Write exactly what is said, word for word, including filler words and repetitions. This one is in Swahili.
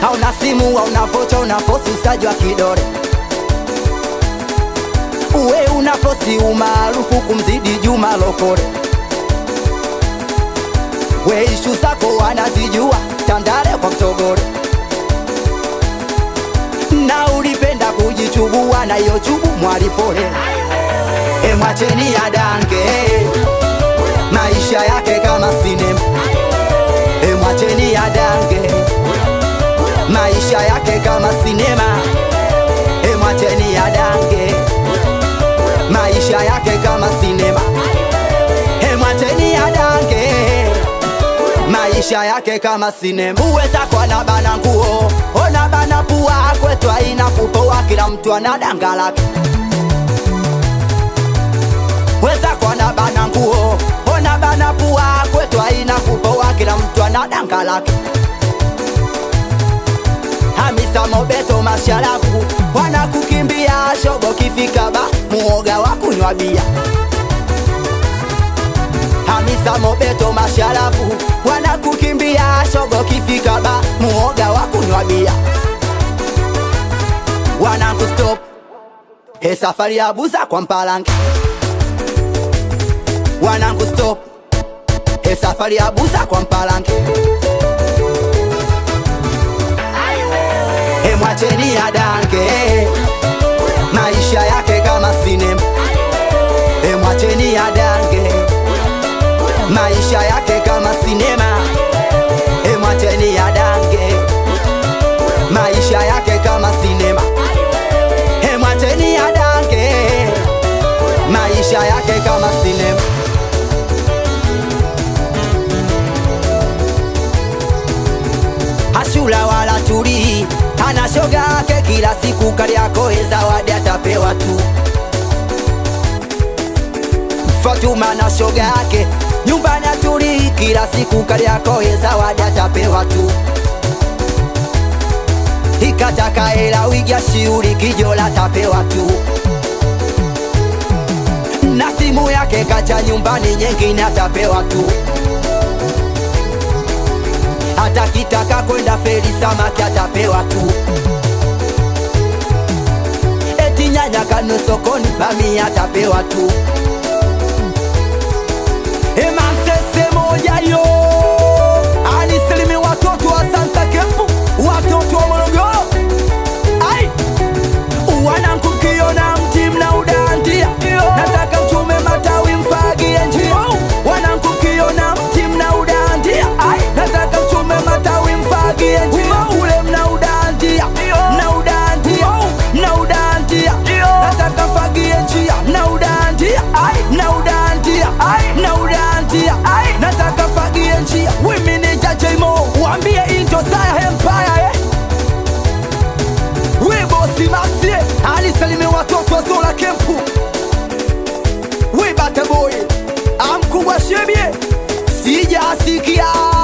Hauna simu, hauna vocha, unafosi usaji wa kidore. Uwe unafosi umaarufu kumzidi Juma Lokole. We ishu zako wanazijua, Tandale kwa Mtogole. Na ulipenda kujichubua na iyo chubu Mwalipole. E mwacheni ya dange, maisha yake kama sinema. E mwacheni ya dange, maisha yake kama sinema. E mwacheni ya dange, maisha yake kama sinema. E mwacheni ya dange, maisha yake kama sinema. Uweza kwa nabana nguo, ona bana pua, kwetu haina kupoa, kila mtu anadanga lake. Weza kwa nabana nguo, ona bana pua, kwetu haina kupoa, kila mtu anadanga lake. Hamisa Mobeto masharafu, wana kukimbia shogo kifika ba, muoga wa kunywa bia. Hamisa Mobeto masharafu, wana kukimbia shogo kifika ba, muoga wa kunywa bia. Wana kustop, he safari ya buza kwa Mpalange. Wana kustop, he safari ya buza kwa Mpalange. He mwacheni ya dange, maisha yake kama sinema. He mwacheni ya dange, maisha yake kama sinema. He mwacheni ya dange, maisha yake kama sinema. He mwacheni ya dange, maisha yake kama sinema. Hashula wala turi, ana shoga yake kila siku Kariakoo zawadi atapewa tu. Fatuma na shoga yake nyumbani aturi, kila siku Kariakoo zawadi atapewa tu. Ikataka hela wigia shiuri kijola atapewa tu. Na simu yake kacha nyumbani nyingine atapewa tu. Hata kitaka kwenda feri samaki atapewa tu. Eti nyanya kanu sokoni bami atapewa tu. Ema msese moja yo, anisilimi watoto wa Santa Kempu, watoto wa Morogoro. Ai, wanangu kiona mti mna udandia, nataka mchume matawi mfagie njia. Wanangu kiona mti mna udandia, nataka mchume matawi mfagie njia. Ule mna udandia, mna udandia, mna udandia, nataka mfagie njia. Mna udandia, mna udandia, mna udandia, nataka mfagie njia. Wimi ni Jaje Mo, wambie into Saya Empire eh. We bosi Maxie, alisalimi watoto wa Zola Kempu. We bate boy, amkubwa shebie, sija asikia.